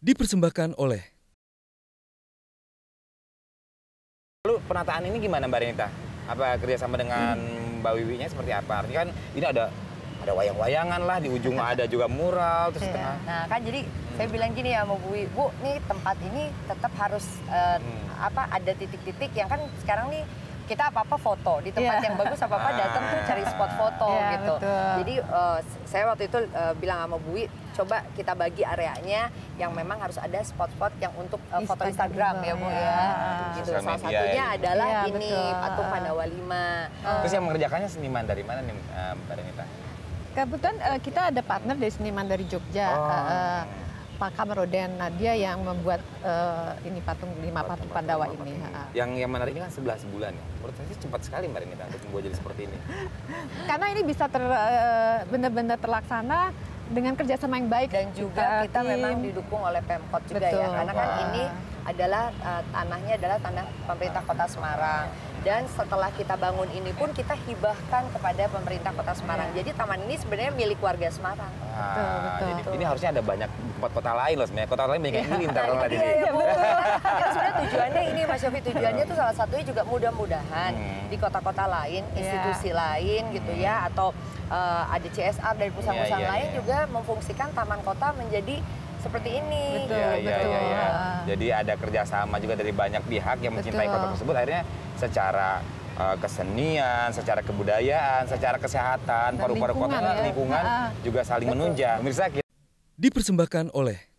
Dipersembahkan oleh. Lalu penataan ini gimana Mbak Renita? Apa kerjasama dengan Mbak Wiwinya seperti apa? Artinya kan ini ada wayang-wayangan lah, di ujung ada juga mural, terus tengah. Nah kan jadi saya bilang gini ya sama Bu, nih tempat ini tetap harus ada titik-titik yang kan sekarang nih kita apa-apa foto di tempat yang bagus, apa-apa datang tuh cari spot foto gitu. Betul. Jadi saya waktu itu bilang sama Bu, coba kita bagi areanya yang memang harus ada spot-spot yang untuk foto Instagram ya Bu ya. Gitu. Salah satunya adalah ini patung Pandawa 5. Terus yang mengerjakannya seniman dari mana nih Mbak Renita? Kebetulan kita ada partner dari seniman dari Jogja. Pak Kameroden, nah dia yang membuat ini patung 5 patung Pandawa ini. Yang menariknya kan 11 bulan ya. Menurut saya sih cepat sekali Mbak Renita untuk membuat jadi seperti ini. Karena ini bisa benar-benar terlaksana dengan kerjasama yang baik. Dan juga kita memang didukung oleh Pemkot juga ya. Karena kan ini adalah tanahnya adalah tanah pemerintah Kota Semarang. Dan setelah kita bangun ini pun kita hibahkan kepada pemerintah Kota Semarang. Jadi taman ini sebenarnya milik warga Semarang. Jadi ini harusnya ada banyak kota lain loh sebenarnya. Kota lain banyak yang ini ntar kalau tadi. Karena sebenarnya tujuannya ini Mas Yofi, tujuannya itu salah satunya juga mudah-mudahan di kota-kota lain, institusi lain gitu ya, atau ada CSR dari perusahaan-perusahaan lain juga memfungsikan taman kota menjadi seperti ini. Betul. Jadi ada kerjasama juga dari banyak pihak yang mencintai kota tersebut, akhirnya secara kesenian, secara kebudayaan, secara kesehatan, paru-paru kota, lingkungan juga saling menunjang. Pemirsa, Dipersembahkan oleh.